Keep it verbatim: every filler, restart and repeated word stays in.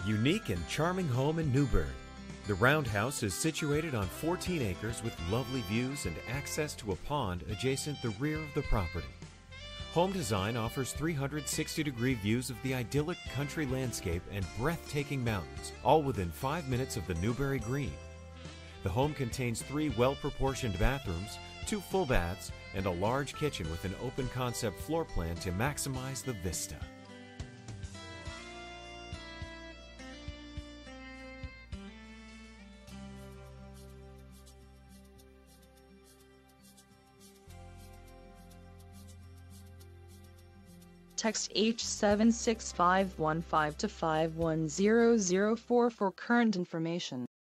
Unique and charming home in Newbury. The roundhouse is situated on fourteen acres with lovely views and access to a pond adjacent the rear of the property. Home design offers three hundred sixty degree views of the idyllic country landscape and breathtaking mountains, all within five minutes of the Newbury Green. The home contains three well-proportioned bathrooms, two full baths, and a large kitchen with an open concept floor plan to maximize the vista. Text H seven six five one five to five one zero zero four for current information.